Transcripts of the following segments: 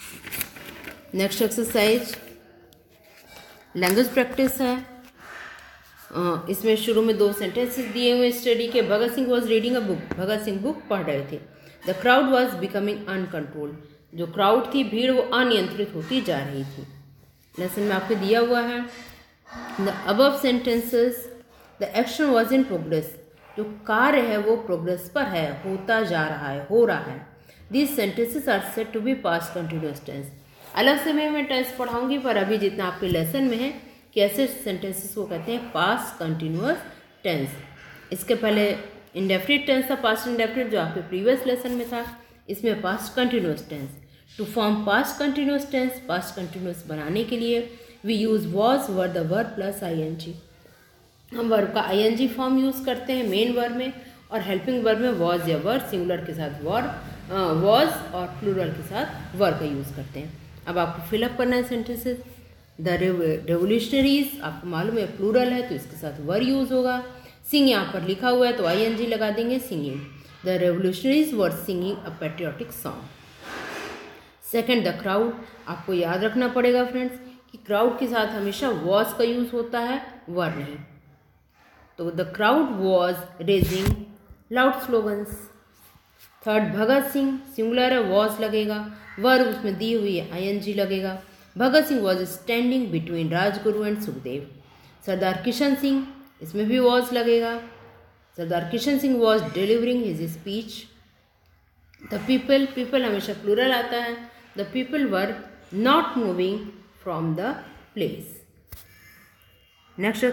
Next exercise language practice है। इसमें शुरू में 2 सेंटेंसेस दिए हुए स्टडी के। Bhagat Singh was reading a book. Bhagat Singh book पढ़ रहे थे। The crowd was becoming uncontrolled. जो क्राउड थी, भीड़, वो अनियंत्रित होती जा रही थी। लेसन में आपको दिया हुआ है the above sentences the action was in progress. जो कार्य है वो प्रोग्रेस पर है, होता जा रहा है, हो रहा है। These sentences are said to be past continuous tense. अलग से मैं टेंस पढ़ाऊंगी, पर अभी जितना आपके लेसन में है कि ऐसे सेंटेंसेस को कहते हैं पास्ट कंटिन्यूअस टेंस। इसके पहले इंडेफिनिट टेंस था, पास्ट इंडेफिनिट, जो आपके प्रीवियस लेसन में था। इसमें past continuous tense. To form past continuous tense, past continuous बनाने के लिए we use was were the verb plus ING. हम वर्ब का आईएनजी फॉर्म यूज़ करते हैं मेन वर्ब में, और हेल्पिंग वर्ब में वॉज या वर, सिंगुलर के साथ वॉज और प्लूरल के साथ वर का यूज़ करते हैं। अब आपको फिलअप करना है सेंटेंसेस। द रेवोल्यूशनरीज, आपको मालूम है प्लूरल है तो इसके साथ वर यूज़ होगा। सिंग यहाँ पर लिखा हुआ है तो आईएनजी लगा देंगे, singing. The revolutionaries were singing a patriotic song. Second, the crowd, आपको याद रखना पड़ेगा फ्रेंड्स कि क्राउड के साथ हमेशा वॉज का यूज़ होता है, वर नहीं। तो the crowd was raising loud slogans. Third, Bhagat Singh, singular है, वॉज लगेगा, वर्ब उसमें दी हुई है, आईएनजी लगेगा। Bhagat Singh was standing between Rajguru and Sukhdev. Sardar Kishan Singh, इसमें भी वॉज लगेगा। Sardar Kishan Singh was delivering his speech. The people, people हमेशा प्लूरल आता है। The people were not moving from the place. Next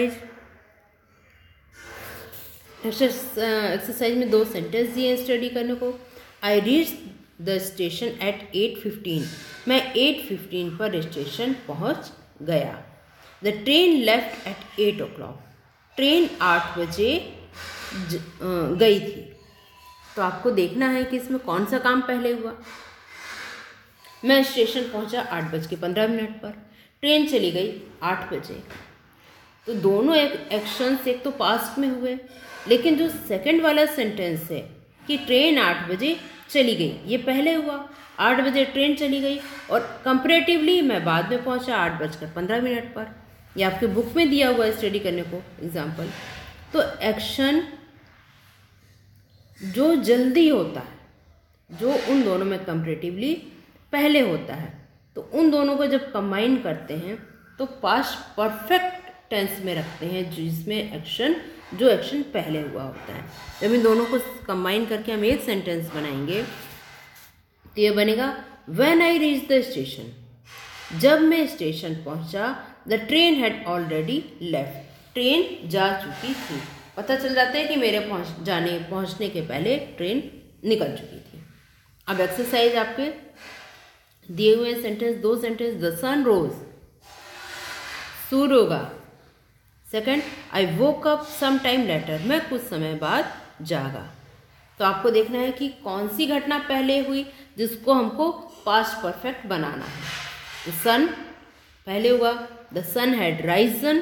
exercise में 2 सेंटेंस दिए स्टडी करने को। आई रीच द स्टेशन एट 8:15। मैं 8:15 पर स्टेशन पहुंच गया। The train left at 8 o'clock। Train 8 बजे गई थी। तो आपको देखना है कि इसमें कौन सा काम पहले हुआ। मैं स्टेशन पहुंचा 8:15 पर, ट्रेन चली गई 8 बजे। तो दोनों एक्शंस एक तो पास्ट में हुए, लेकिन जो सेकंड वाला सेंटेंस है कि ट्रेन 8 बजे चली गई, ये पहले हुआ। 8 बजे ट्रेन चली गई और कंपैरेटिवली मैं बाद में पहुंचा 8:15 पर। ये आपके बुक में दिया हुआ है स्टडी करने को एग्जाम्पल। तो एक्शन जो जल्दी होता है, जो उन दोनों में कंपैरेटिवली पहले होता है, तो उन दोनों को जब कंबाइन करते हैं तो पास्ट परफेक्ट टेंस में रखते हैं, जिसमें जो एक्शन पहले हुआ होता है। जब इन दोनों को कंबाइन करके हम एक सेंटेंस बनाएंगे तो ये बनेगा when I reach the station. जब मैं स्टेशन पहुंचा, the train had already left. Train जा चुकी थी। पता चल जाता है कि मेरे पहुंचने के पहले ट्रेन निकल चुकी थी। अब एक्सरसाइज आपके दिए हुए sentence, 2 sentence. The sun rose, सूर्य उगा। Second, I woke up some time later. मैं कुछ समय बाद जागा। तो आपको देखना है कि कौन सी घटना पहले हुई जिसको हमको पास्ट परफेक्ट बनाना है। द सन पहले हुआ, the sun had risen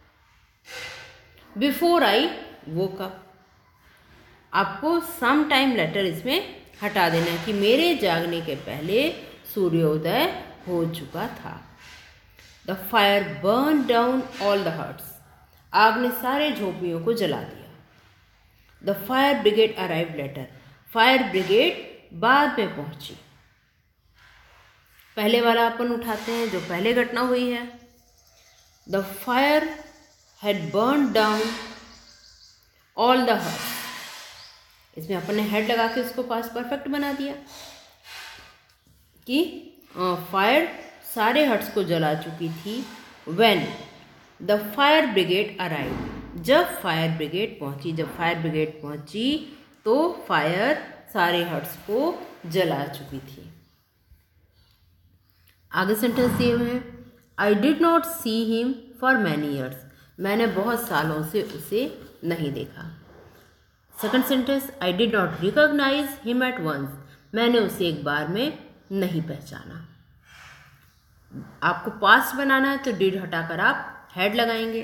before I woke up. आपको सम टाइम लेटर इसमें हटा देना है कि मेरे जागने के पहले सूर्योदय हो चुका था। The fire burn down all the huts. आग ने सारे झोपड़ियों को जला दिया। The fire brigade arrive later. Fire brigade बाद में पहुंची। पहले वाला अपन उठाते हैं जो पहले घटना हुई है। The fire had burn down all the huts. इसमें अपन ने हेड लगा के उसको पास्ट परफेक्ट बना दिया कि फायर सारे हट्स को जला चुकी थी। When the fire brigade arrive. जब फायर ब्रिगेड पहुंची तो फायर सारे हट्स को जला चुकी थी। आगे सेंटेंस दिए हुए हैं। I did not see him for many years. मैंने बहुत सालों से उसे नहीं देखा। Second sentence, I did not recognise him at once. मैंने उसे एक बार में नहीं पहचाना। आपको पास्ट बनाना है तो डिड हटाकर आप हैड लगाएंगे।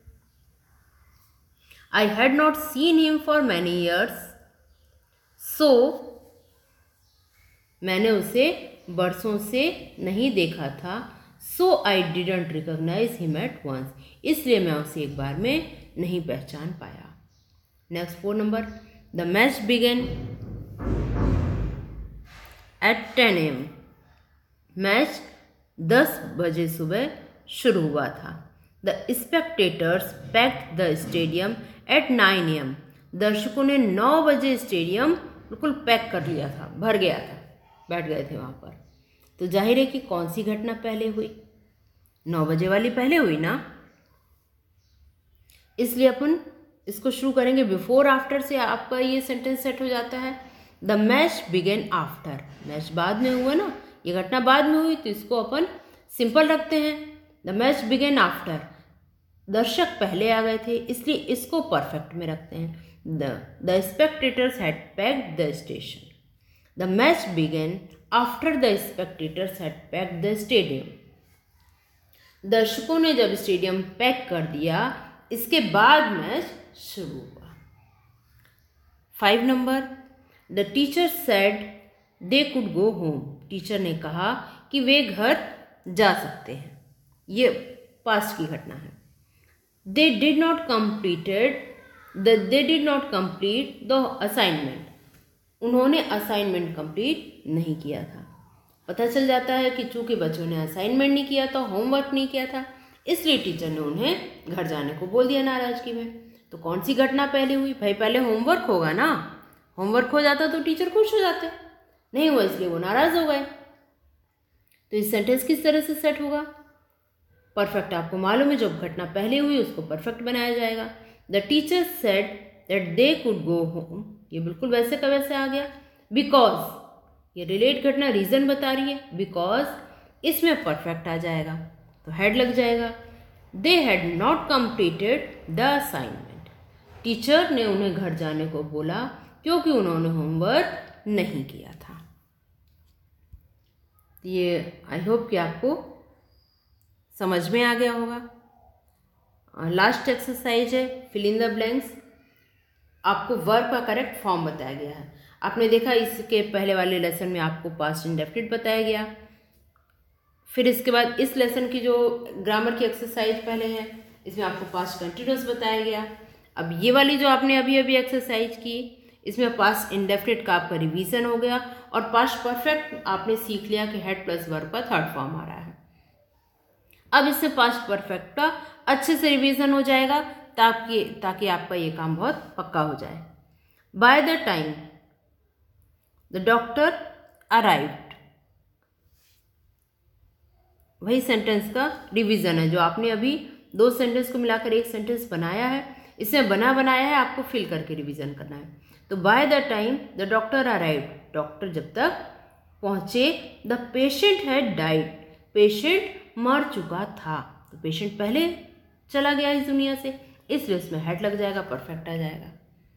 I had not seen him for many years, so मैंने उसे बरसों से नहीं देखा था, so I didn't recognise him at once, इसलिए मैं उसे एक बार में नहीं पहचान पाया। Next 4 number, the match began at 10 AM, match 10 बजे सुबह शुरू हुआ था। The spectators packed the stadium at 9 AM, दर्शकों ने 9 बजे स्टेडियम बिल्कुल पैक कर लिया था, भर गया था, बैठ गए थे वहाँ पर। तो जाहिर है कि कौन सी घटना पहले हुई, 9 बजे वाली पहले हुई ना, इसलिए अपन इसको शुरू करेंगे बिफोर आफ्टर से, आपका ये सेंटेंस सेट हो जाता है। The match began after, match बाद में हुआ ना, ये घटना बाद में हुई, तो इसको अपन सिंपल रखते हैं। द मैच बिगेन आफ्टर, दर्शक पहले आ गए थे, इसलिए इसको परफेक्ट में रखते हैं। The spectators had packed the station, the match began after the spectators had packed the stadium, दर्शकों ने जब स्टेडियम पैक कर दिया, इसके बाद मैच शुरू हुआ। 5 number, the teacher said they could go home, teacher ने कहा कि वे घर जा सकते हैं, ये पास्ट की घटना है। They did not complete the assignment, उन्होंने असाइनमेंट कंप्लीट नहीं किया था। पता चल जाता है कि चूंकि बच्चों ने असाइनमेंट नहीं किया था, होमवर्क नहीं किया था, इसलिए टीचर ने उन्हें घर जाने को बोल दिया नाराजगी में। तो कौन सी घटना पहले हुई? भाई पहले होमवर्क होगा ना, होमवर्क हो जाता तो टीचर खुश हो जाते, नहीं हुआ इसलिए वो नाराज हो गए। तो इस सेंटेंस किस तरह से सेट होगा? परफेक्ट आपको मालूम है, जब घटना पहले हुई उसको परफेक्ट बनाया जाएगा। The teacher said that they could go home, ये बिल्कुल वैसे का वैसे आ गया। बिकॉज, ये रिलेट घटना रीजन बता रही है, बिकॉज इसमें परफेक्ट आ जाएगा तो हेड लग जाएगा। They had not completed the assignment, teacher ने उन्हें घर जाने को बोला क्योंकि उन्होंने होमवर्क नहीं किया था। ये आई होप कि आपको समझ में आ गया होगा। लास्ट एक्सरसाइज है फिल इन द ब्लैंक्स। आपको वर्ब का करेक्ट फॉर्म बताया गया है। आपने देखा इसके पहले वाले लेसन में आपको पास्ट इंडेफिनिट बताया गया, फिर इसके बाद इस लेसन की जो ग्रामर की एक्सरसाइज पहले है इसमें आपको पास्ट कंटिन्यूअस बताया गया। अब ये वाली जो आपने अभी अभी एक्सरसाइज की, इसमें पास्ट इंडेफिनिट का आपका रिवीजन हो गया और पास्ट परफेक्ट आपने सीख लिया कि हेड प्लस वर्ब का थर्ड फॉर्म आ रहा है। अब इससे पास्ट परफेक्ट का अच्छे से रिवीजन हो जाएगा ताकि आपका ये काम बहुत पक्का हो जाए। By the time the doctor arrived, वही सेंटेंस का रिवीजन है जो आपने अभी 2 सेंटेंस को मिलाकर एक सेंटेंस बनाया है, इसमें बनाया है, आपको फिल करके रिवीजन करना है। तो by the time the doctor arrived, doctor जब तक पहुंचे, the patient had died, patient मर चुका था, तो पेशेंट पहले चला गया इस दुनिया से, इसलिए उसमें हेड लग जाएगा, परफेक्ट आ जाएगा।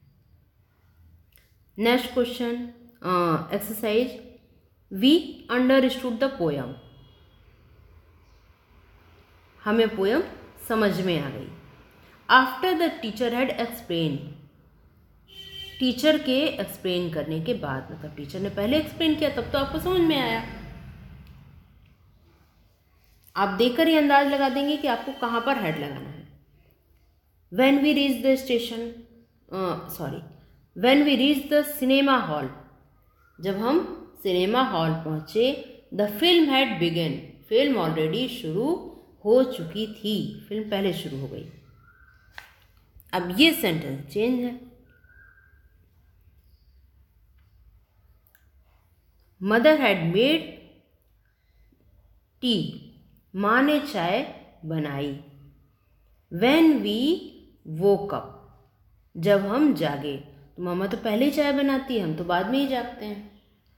Next question exercise, we understood the poem, हमें पोयम समझ में आ गई। After the teacher had explain, teacher के एक्सप्लेन करने के बाद, मतलब टीचर ने पहले एक्सप्लेन किया तब तो आपको समझ में आया। आप देखकर ही अंदाज लगा देंगे कि आपको कहाँ पर हेड लगाना है। When we reach the station, when we reach the cinema hall, जब हम सिनेमा हॉल पहुंचे, the film had begun, film already शुरू हो चुकी थी, फिल्म पहले शुरू हो गई। अब ये सेंटेंस चेंज है। मदर हैड मेड टी, माँ ने चाय बनाई। व्हेन वी वोक अप, जब हम जागे, तो मामा तो पहले चाय बनाती है, हम तो बाद में ही जागते हैं।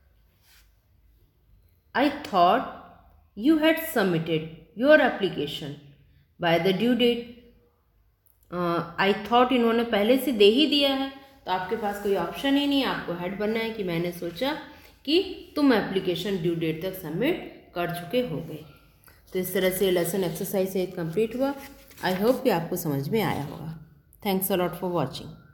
I thought you had submitted your application by the due date, I thought इन्होंने पहले से दे ही दिया है, तो आपके पास कोई ऑप्शन ही नहीं है, आपको हेड बनना है कि मैंने सोचा कि तुम एप्लीकेशन ड्यू डेट तक सबमिट कर चुके हो गए। तो इस तरह से लेसन एक्सरसाइज 8 कंप्लीट हुआ। आई होप कि आपको समझ में आया होगा। Thanks a lot for watching.